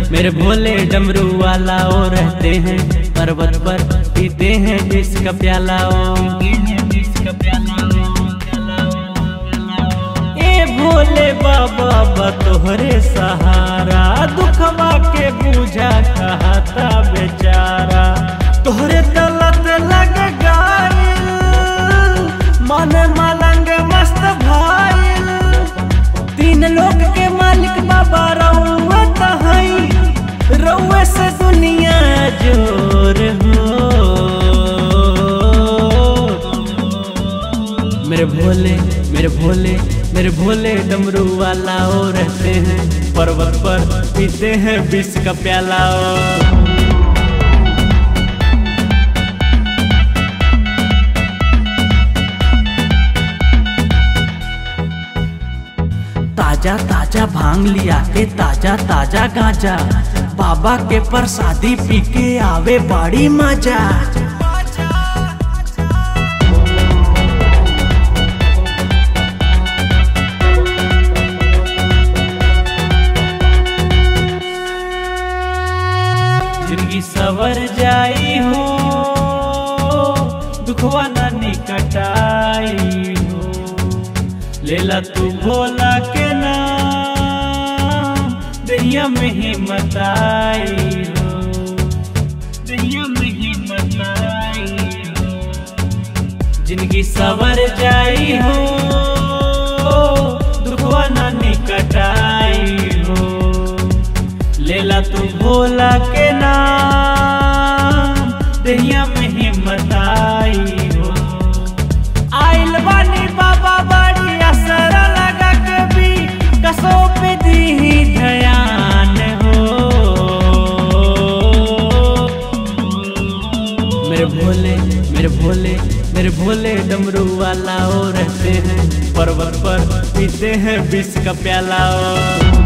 मेरे भोले डमरू वाला ओ रहते हैं पर्वत पर, पीते हैं विष का प्याला ओ। ए भोले बाबा तोहरे सहारा, दुखवा के बूझा कहता बेचारा। तोहरे तलत लग गाइल, मन मलंग मस्त भाइल। तीन लोक के मालिक बाबा रउआ तहई, रउए से दुनिया जोर हो। मेरे भोले डमरू वाला ओ रहते हैं पर्वत पर, पीते हैं विष का प्याला ओ। ताजा ताजा भांग लिया के ताजा ताजा गांजा, बाबा के प्रसादी पी के आवे बड़ी मजा। जिंदगी सवर जाई हो, दुखवा ना निकटाई हो। लेला तू भोला के नाम, दरिया में हिम्मत आई हो, दरिया में हिम्मत आई हो। जिंदगी सवर जाई हो, दुखवा ना निकटाई हो। लेला तू भोला के नाम, दरिया में हिम्मत आई हो। आइल बानी बाबा बड़ी असर लगा के भी, कसो पे दी ध्यान हो। मेरे भोले डमरू वाला ओ रहते हैं पर्वत पर, पीते हैं विष का प्याला ओ।